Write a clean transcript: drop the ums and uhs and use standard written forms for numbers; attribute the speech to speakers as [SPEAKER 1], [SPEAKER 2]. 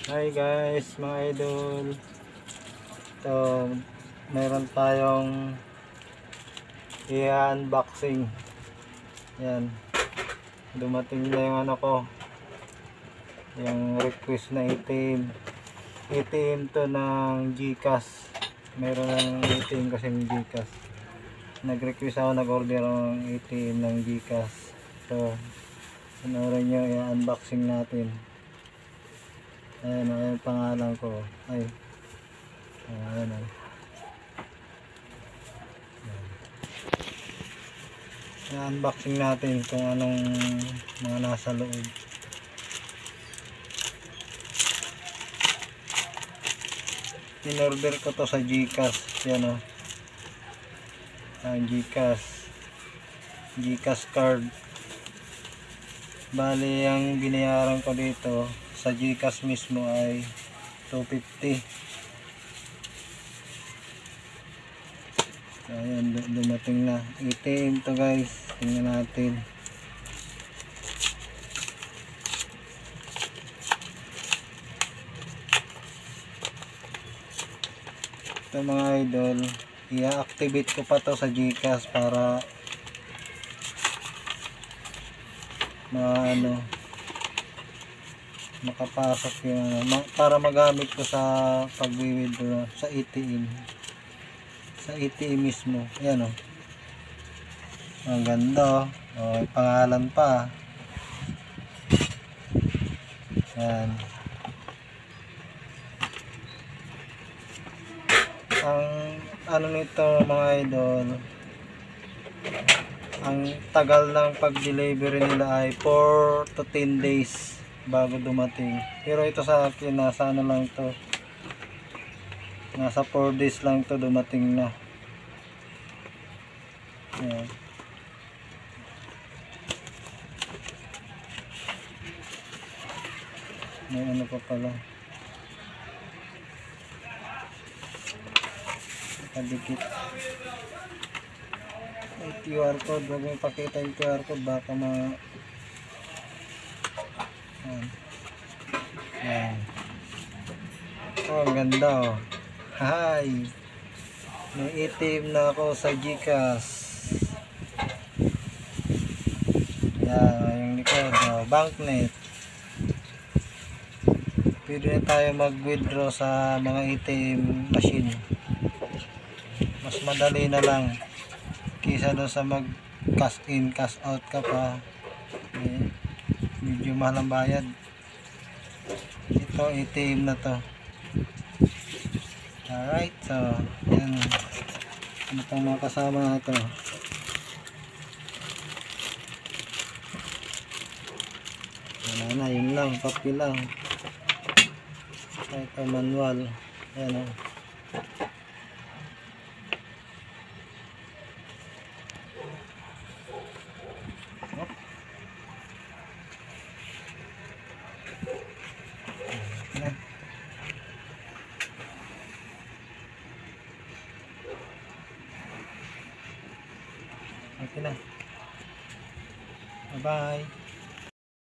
[SPEAKER 1] Hi guys, mga idol. Ito, meron tayong i-unboxing. Yan. Dumating na yung ano ko. Yung request na ATM. ATM to ng GCash. Meron ng ATM kasi ng GCash. Nag-request ako, nag-order ako ng ATM ng GCash. So, panoorin nyo, i-unboxing natin. Ayan, yung pangalan ko. Ay. Ayan. I-unboxing natin kung anong mga nasa loob. In-order ko to sa GCash. Yan o. GCash card. Bali, ang binayaran ko dito sa GCash mismo ay 250. Ayan, dumating na. ATM to guys. Tingnan natin. Ito mga idol, i-activate ko pa to sa GCash para makapasok yung para magamit ko sa pag-withdraw sa ATM. Sa ATM mismo. Ayan o. Ang ganda o. O, pangalan pa. Ayan. Ang ano nito mga idol, ang tagal ng pag-delivery nila ay 4 to 10 days bago dumating. Pero ito sa akin, nasa ano lang to, nasa 4 days lang to dumating na. Ayan. May ano pa pala, nakadikit. May QR code, huwag mong pakita yung QR code, baka ayan. Ayan. Oh, ang ganda oh. Hi! May ATM na ako sa GCash. Ayan, yung likod oh, banknet. Pwede na tayo mag-withdraw sa mga ATM machine. Mas madali na lang kaysa doon sa mag cash in, cash out ka pa. Medyo mahal ang bayad. Ito ATM na to. Alright, so yan. Ano pang mga kasama na ito? Wala na, yun lang, papel lang. Ito manual. Ayan o. Okay na. Bye bye.